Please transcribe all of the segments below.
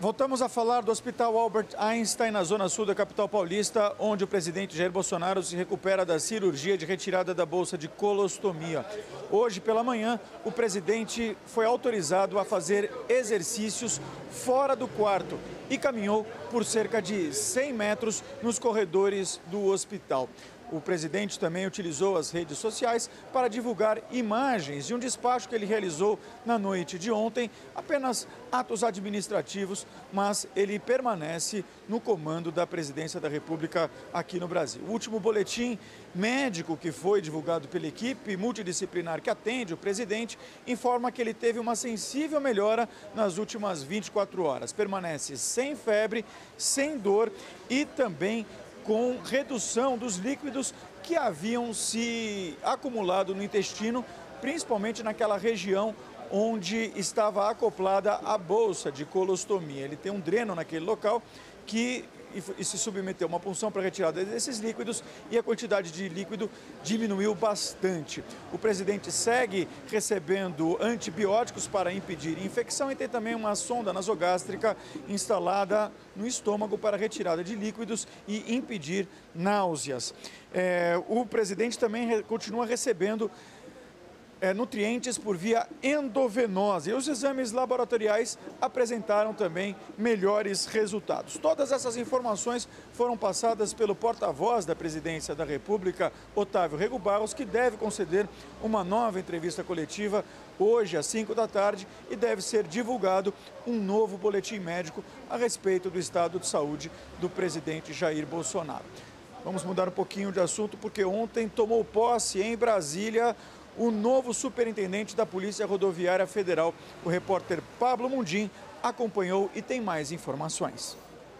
Voltamos a falar do Hospital Albert Einstein, na zona sul da capital paulista, onde o presidente Jair Bolsonaro se recupera da cirurgia de retirada da bolsa de colostomia. Hoje pela manhã, o presidente foi autorizado a fazer exercícios fora do quarto e caminhou por cerca de 100 metros nos corredores do hospital. O presidente também utilizou as redes sociais para divulgar imagens de um despacho que ele realizou na noite de ontem, apenas atos administrativos, mas ele permanece no comando da presidência da República aqui no Brasil. O último boletim médico que foi divulgado pela equipe multidisciplinar que atende o presidente informa que ele teve uma sensível melhora nas últimas 24 horas. Permanece sem febre, sem dor e também com redução dos líquidos que haviam se acumulado no intestino, principalmente naquela região onde estava acoplada a bolsa de colostomia. Ele tem um dreno naquele local que se submeteu a uma punção para retirada desses líquidos e a quantidade de líquido diminuiu bastante. O presidente segue recebendo antibióticos para impedir infecção e tem também uma sonda nasogástrica instalada no estômago para retirada de líquidos e impedir náuseas. O presidente também continua recebendo nutrientes por via endovenosa e os exames laboratoriais apresentaram também melhores resultados. Todas essas informações foram passadas pelo porta-voz da Presidência da República, Otávio Rego Barros, que deve conceder uma nova entrevista coletiva hoje às 5 da tarde e deve ser divulgado um novo boletim médico a respeito do estado de saúde do presidente Jair Bolsonaro. Vamos mudar um pouquinho de assunto porque ontem tomou posse em Brasília o novo superintendente da Polícia Rodoviária Federal. O repórter Pablo Mundim acompanhou e tem mais informações.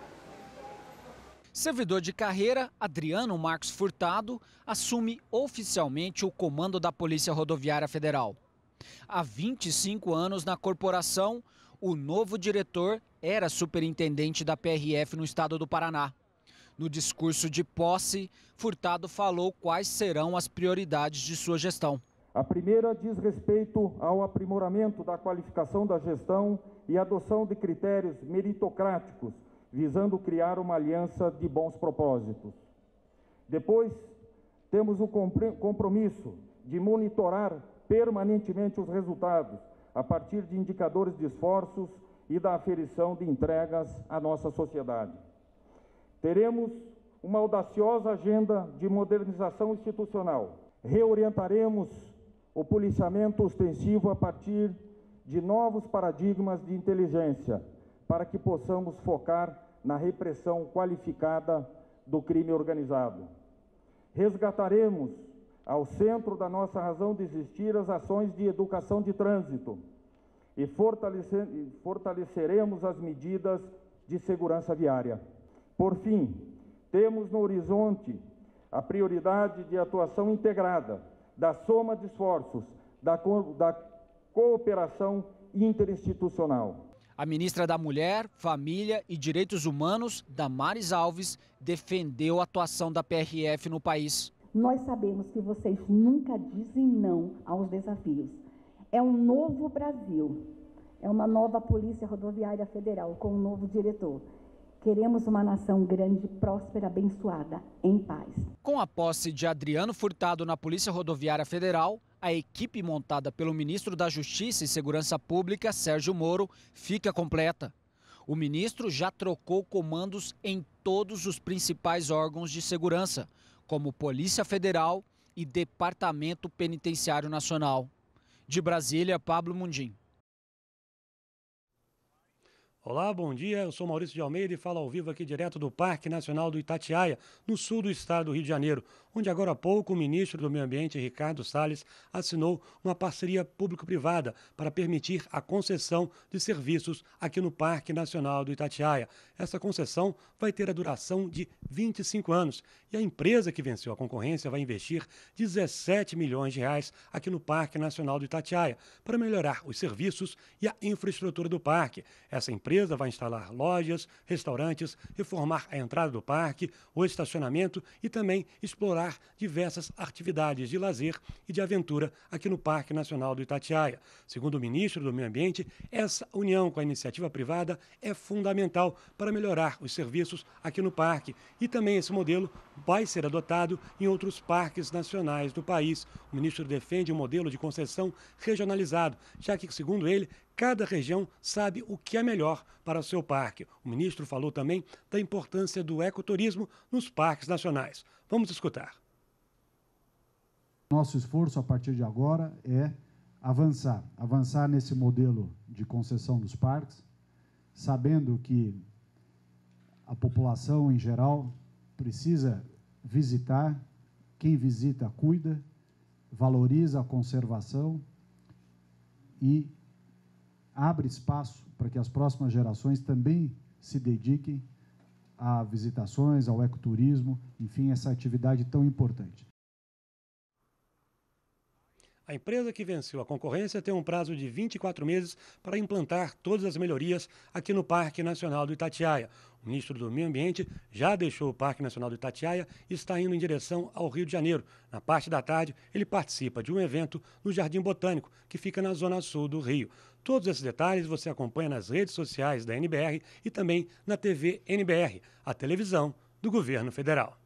Servidor de carreira, Adriano Marcos Furtado assume oficialmente o comando da Polícia Rodoviária Federal. Há 25 anos na corporação, o novo diretor era superintendente da PRF no estado do Paraná. No discurso de posse, Furtado falou quais serão as prioridades de sua gestão. A primeira diz respeito ao aprimoramento da qualificação da gestão e adoção de critérios meritocráticos, visando criar uma aliança de bons propósitos. Depois, temos o compromisso de monitorar permanentemente os resultados, a partir de indicadores de esforços e da aferição de entregas à nossa sociedade. Teremos uma audaciosa agenda de modernização institucional. Reorientaremos o policiamento ostensivo a partir de novos paradigmas de inteligência, para que possamos focar na repressão qualificada do crime organizado. Resgataremos ao centro da nossa razão de existir as ações de educação de trânsito e fortaleceremos as medidas de segurança viária. Por fim, temos no horizonte a prioridade de atuação integrada, da soma de esforços, da cooperação interinstitucional. A ministra da Mulher, Família e Direitos Humanos, Damares Alves, defendeu a atuação da PRF no país. Nós sabemos que vocês nunca dizem não aos desafios. É um novo Brasil, é uma nova Polícia Rodoviária Federal com um novo diretor. Queremos uma nação grande, próspera, abençoada, em paz. Com a posse de Adriano Furtado na Polícia Rodoviária Federal, a equipe montada pelo ministro da Justiça e Segurança Pública, Sérgio Moro, fica completa. O ministro já trocou comandos em todos os principais órgãos de segurança, como Polícia Federal e Departamento Penitenciário Nacional. De Brasília, Pablo Mundim. Olá, bom dia. Eu sou Maurício de Almeida e falo ao vivo aqui direto do Parque Nacional do Itatiaia, no sul do estado do Rio de Janeiro, onde agora há pouco o ministro do Meio Ambiente, Ricardo Salles, assinou uma parceria público-privada para permitir a concessão de serviços aqui no Parque Nacional do Itatiaia. Essa concessão vai ter a duração de 25 anos e a empresa que venceu a concorrência vai investir 17 milhões de reais aqui no Parque Nacional do Itatiaia para melhorar os serviços e a infraestrutura do parque. Essa empresa empresa vai instalar lojas, restaurantes, reformar a entrada do parque, o estacionamento e também explorar diversas atividades de lazer e de aventura aqui no Parque Nacional do Itatiaia. Segundo o ministro do Meio Ambiente, essa união com a iniciativa privada é fundamental para melhorar os serviços aqui no parque e também esse modelo vai ser adotado em outros parques nacionais do país. O ministro defende um modelo de concessão regionalizado, já que, segundo ele, cada região sabe o que é melhor para o seu parque. O ministro falou também da importância do ecoturismo nos parques nacionais. Vamos escutar. Nosso esforço a partir de agora é avançar nesse modelo de concessão dos parques, sabendo que a população em geral precisa visitar, quem visita cuida, valoriza a conservação e abre espaço para que as próximas gerações também se dediquem a visitações, ao ecoturismo, enfim, essa atividade tão importante. A empresa que venceu a concorrência tem um prazo de 24 meses para implantar todas as melhorias aqui no Parque Nacional do Itatiaia. O ministro do Meio Ambiente já deixou o Parque Nacional do Itatiaia e está indo em direção ao Rio de Janeiro. Na parte da tarde, ele participa de um evento no Jardim Botânico, que fica na zona sul do Rio. Todos esses detalhes você acompanha nas redes sociais da NBR e também na TV NBR, a televisão do Governo Federal.